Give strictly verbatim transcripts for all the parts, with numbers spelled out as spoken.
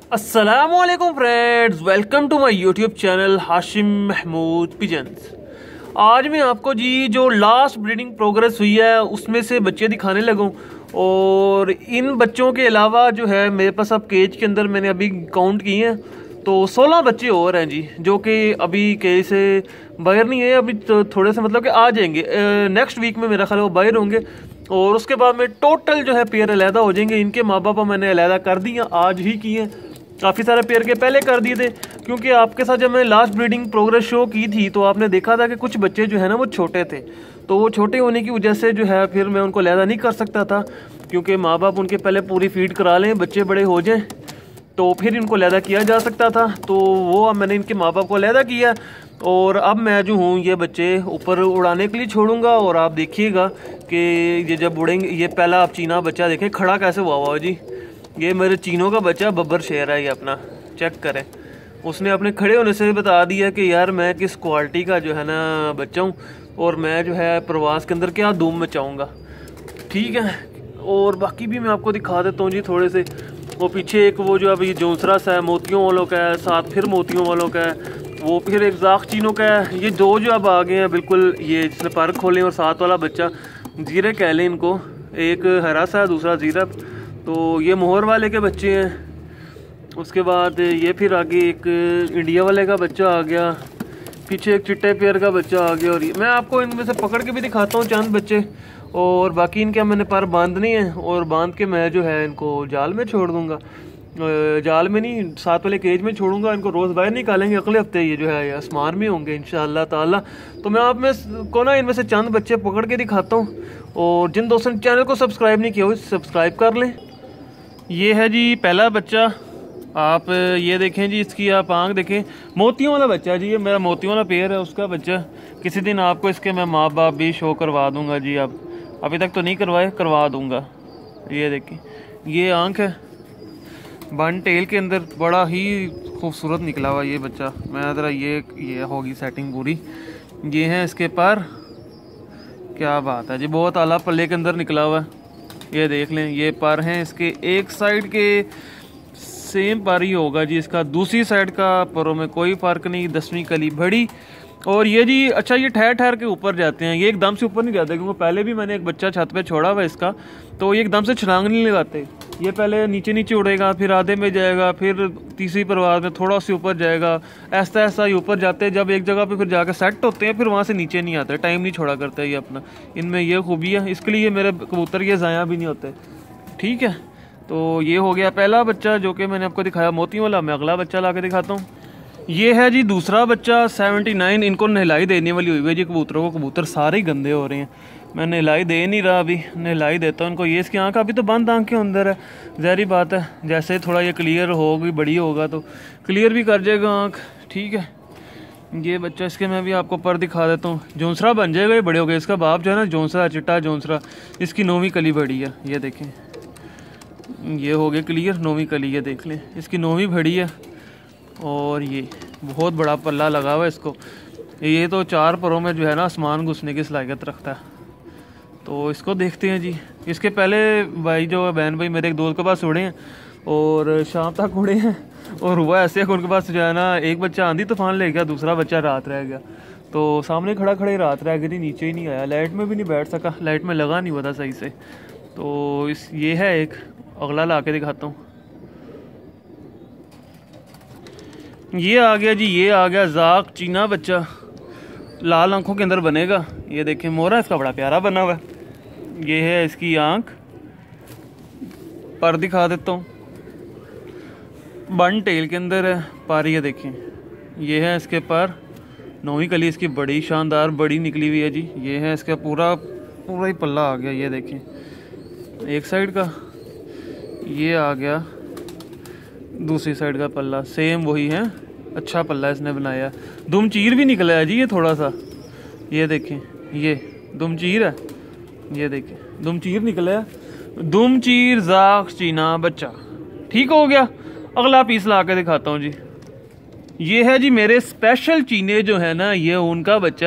अस्सलामुअलैकुम friends, welcome to my YouTube channel Hashim Mahmood pigeons. आज मैं आपको जी जो लास्ट ब्रीडिंग प्रोग्रेस हुई है उसमें से बच्चे दिखाने लगूं। और इन बच्चों के अलावा जो है मेरे पास अब केज के अंदर मैंने अभी काउंट किए हैं तो सोलह बच्चे और हैं जी, जो कि अभी केज से बाहर नहीं है। अभी तो थोड़े से मतलब कि आ जाएंगे, नेक्स्ट वीक में मेरा ख्याल वो बाहर होंगे और उसके बाद में टोटल जो है पेयर अलहदा हो जाएंगे। इनके माँ बाप मैंने अलहदा कर दिए, आज ही किए। काफ़ी सारे पेयर के पहले कर दिए थे क्योंकि आपके साथ जब मैंने लास्ट ब्रीडिंग प्रोग्रेस शो की थी तो आपने देखा था कि कुछ बच्चे जो है ना वो छोटे थे, तो वो छोटे होने की वजह से जो है फिर मैं उनको अलहदा नहीं कर सकता था क्योंकि माँ बाप उनके पहले पूरी फीड करा लें, बच्चे बड़े हो जाएं तो फिर इनको अलहदा किया जा सकता था। तो वो अब मैंने इनके माँ बाप को अलहदा किया और अब मैं जो हूँ ये बच्चे ऊपर उड़ाने के लिए छोड़ूंगा। और आप देखिएगा कि ये जब उड़ेंगे, ये पहला आप चीना बच्चा देखें खड़ा कैसे हुआ हुआ जी। ये मेरे चीनों का बच्चा बब्बर शेर है, ये अपना चेक करें। उसने अपने खड़े होने से बता दिया कि यार मैं किस क्वालिटी का जो है ना बच्चा हूँ और मैं जो है प्रवास के अंदर क्या धूम मचाऊँगा। ठीक है, और बाकी भी मैं आपको दिखा देता हूँ जी थोड़े से। वो पीछे एक वो जो अभी जोंसरा सा है मोतियों वालों का है, साथ फिर मोतियों वालों का है, वो फिर एक जाख चीनों का है। ये दो जो अब आ गए हैं बिल्कुल, ये जिसने पर खोले और साथ वाला बच्चा जीरे कह लें इनको, एक हरा सा दूसरा जीरा। तो ये मोहर वाले के बच्चे हैं। उसके बाद ये फिर आगे एक इंडिया वाले का बच्चा आ गया, पीछे एक चिट्टे पेयर का बच्चा आ गया। और मैं आपको इनमें से पकड़ के भी दिखाता हूँ चंद बच्चे, और बाकी इनके मैंने पर बांधने हैं और बांध के मैं जो है इनको जाल में छोड़ दूँगा। जाल में नहीं, साथ वाले केज में छोड़ूंगा। इनको रोज़ बाहर निकालेंगे, अगले हफ्ते ये जो है आसमान में होंगे इंशाअल्लाह ताला। तो मैं आप में को ना इनमें से चंद बच्चे पकड़ के दिखाता हूँ, और जिन दोस्तों ने चैनल को सब्सक्राइब नहीं किया हो सब्सक्राइब कर लें। ये है जी पहला बच्चा, आप ये देखें जी, इसकी आप आँख देखें, मोतियों वाला बच्चा जी। ये मेरा मोतियों वाला पेयर है, उसका बच्चा। किसी दिन आपको इसके मैं माँ बाप भी शो करवा दूंगा जी। आप अभी तक तो नहीं करवाए, करवा दूंगा। ये देखें, ये आँख है बन टेल के अंदर, बड़ा ही खूबसूरत निकला हुआ ये बच्चा। मैं ज़रा ये ये होगी सेटिंग पूरी। ये है इसके पर, क्या बात है जी, बहुत आला पल्ले के अंदर निकला हुआ है। ये देख लें, ये पर हैं इसके, एक साइड के सेम पर ही होगा जी इसका, दूसरी साइड का परों में कोई फ़र्क नहीं। दसवीं कली बड़ी। और ये जी अच्छा, ये ठहर ठहर के ऊपर जाते हैं, ये एकदम से ऊपर नहीं जाते क्योंकि पहले भी मैंने एक बच्चा छत पे छोड़ा हुआ इसका, तो ये एकदम से छलांग नहीं लगाते। ये पहले नीचे नीचे उड़ेगा, फिर आधे में जाएगा, फिर तीसरी परवाज़ में थोड़ा सा ऊपर जाएगा, ऐसा ऐसा ही ऊपर जाते हैं। जब एक जगह पे फिर जाकर सेट होते हैं फिर वहाँ से नीचे नहीं आते, टाइम नहीं छोड़ा करते ये अपना। इनमें ये खूबी है, इसके लिए मेरे कबूतर ये ज़ाया भी नहीं होते। ठीक है, तो ये हो गया पहला बच्चा जो कि मैंने आपको दिखाया मोतियों वाला। मैं अगला बच्चा ला के दिखाता हूँ। ये है जी दूसरा बच्चा सेवेंटी नाइन। इनको नहलाई देने वाली हुई है जी कबूतरों को, कबूतर सारे ही गंदे हो रहे हैं। मैं नहलाई दे नहीं रहा, अभी नहलाई देता हूँ इनको। ये इसकी आँख अभी तो बंद आँख के अंदर है, ज़ाहिर बात है जैसे थोड़ा ये क्लियर होगी, बड़ी होगा तो क्लियर भी कर जाएगा आँख। ठीक है, ये बच्चा इसके मैं भी आपको पर दिखा देता हूँ। जोंसरा बन जाएगा, ये बड़े हो गए। इसका बाप जो है ना जोंसरा, चिट्टा जोंसरा, इसकी नौवीं कली बड़ी है। ये देखें, ये हो गया क्लियर, नौवीं कली, ये देख लें इसकी नौवीं बड़ी है। और ये बहुत बड़ा पल्ला लगा हुआ है इसको। ये तो चार परों में जो है ना आसमान घुसने की सलाहियत रखता है। तो इसको देखते हैं जी। इसके पहले भाई जो है बहन भाई मेरे एक दोस्त के पास उड़े हैं और शाम तक उड़े हैं, और हुआ ऐसे उनके पास जो है ना एक बच्चा आंधी तूफान ले गया, दूसरा बच्चा रात रह गया। तो सामने खड़ा खड़े रात रह गई, नीचे ही नहीं आया, लाइट में भी नहीं बैठ सका, लाइट में लगा नहीं हुआ था सही से। तो इस ये है एक, अगला ला के दिखाता हूँ। ये आ गया जी, ये आ गया जाक चीना बच्चा, लाल आंखों के अंदर बनेगा। ये देखें मोरा इसका बड़ा प्यारा बना हुआ है। ये है इसकी आंख, पर दिखा देता हूँ, बन टेल के अंदर है पर। ये देखें, ये है इसके पर, नौवीं कली इसकी बड़ी शानदार बड़ी निकली हुई है जी। ये है इसका पूरा पूरा ही पल्ला आ गया। ये देखें एक साइड का, ये आ गया दूसरी साइड का पल्ला, सेम वही है। अच्छा पल्ला इसने बनाया। दुमचीर भी निकला है जी ये थोड़ा सा, ये देखें ये दुमचीर है, ये देखें दुमचीर निकला है। दुमचीर जाख चीना बच्चा। ठीक हो गया, अगला पीस ला के दिखाता हूँ जी। ये है जी मेरे स्पेशल चीने जो है ना, ये उनका बच्चा है।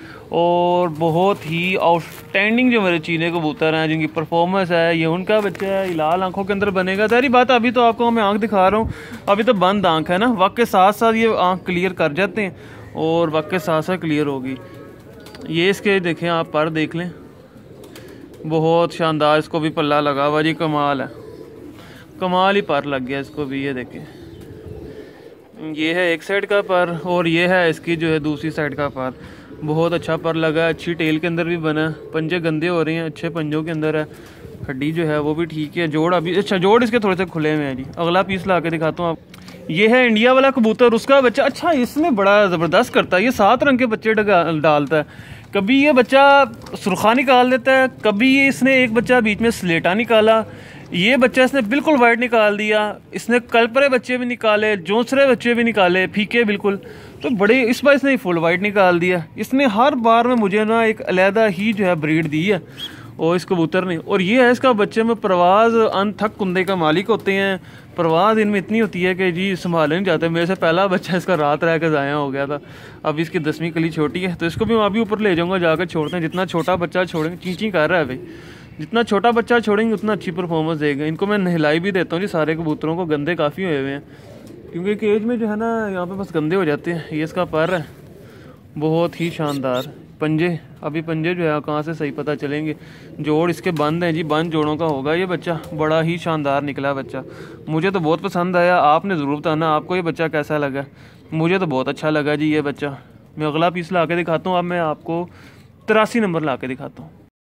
और बहुत ही आउटस्टैंडिंग जो मेरे चीने कबूतर हैं जिनकी परफॉर्मेंस है, ये उनका बच्चा है। लाल आंखों के अंदर बनेगा। सारी बात अभी तो आपको मैं आंख दिखा रहा हूँ, अभी तो बंद आंख है ना, वक्त के साथ साथ ये आंख क्लियर कर जाते हैं और वक्त के साथ साथ क्लियर होगी। ये इसके देखें आप, पर देख लें, बहुत शानदार। इसको भी पल्ला लगा हुआ जी, कमाल है, कमाल ही पर लग गया इसको भी। ये देखें, ये है एक साइड का पर और ये है इसकी जो है दूसरी साइड का पर। बहुत अच्छा पर लगा, अच्छी टेल के अंदर भी बना। पंजे गंदे हो रहे हैं, अच्छे पंजों के अंदर है। हड्डी जो है वो भी ठीक है। जोड़ अभी अच्छा, जोड़ इसके थोड़े से खुले हुए हैं जी। अगला पीस ला के दिखाता हूँ आप। ये है इंडिया वाला कबूतर, उसका बच्चा। अच्छा, इसमें बड़ा ज़बरदस्त करता है, ये सात रंग के बच्चे डालता है। कभी ये बच्चा सुरखा निकाल देता है, कभी इसने एक बच्चा बीच में स्लेटा निकाला, ये बच्चा इसने बिल्कुल वाइट निकाल दिया। इसने कलपरे बच्चे भी निकाले, जोंसरे बच्चे भी निकाले, फीके बिल्कुल। तो बड़े, इस बार इसने फुल वाइट निकाल दिया। इसने हर बार में मुझे ना एक अलहदा ही जो है ब्रीड दी है और इस कबूतर ने। और ये है इसका बच्चे में परवाज़ अनथक कुंदे का मालिक होते हैं। परवाज़ इनमें इतनी होती है कि जी संभाले नहीं जाते। मेरे से पहला बच्चा इसका रात रह कर ज़ाया हो गया था। अब इसकी दसवीं कली छोटी है, तो इसको भी मैं अभी ऊपर ले जाऊँगा, जाकर छोड़ते हैं। जितना छोटा बच्चा छोड़ेंगे, ची ची कर रहा है भाई, जितना छोटा बच्चा छोड़ेंगे उतना अच्छी परफॉर्मेंस देगा। इनको मैं नहलाई भी देता हूँ जी, सारे कबूतरों को। गंदे काफ़ी हुए हुए हैं क्योंकि केज में जो है ना यहाँ पे बस गंदे हो जाते हैं। ये इसका पर है, बहुत ही शानदार। पंजे, अभी पंजे जो है कहाँ से सही पता चलेंगे। जोड़ इसके बंद हैं जी, बंद जोड़ों का होगा ये बच्चा। बड़ा ही शानदार निकला बच्चा, मुझे तो बहुत पसंद आया। आपने ज़रूर बताना आपको ये बच्चा कैसा लगा। मुझे तो बहुत अच्छा लगा जी ये बच्चा। मैं अगला पीस ला के दिखाता हूँ। अब मैं आपको तिरासी नंबर ला के दिखाता हूँ।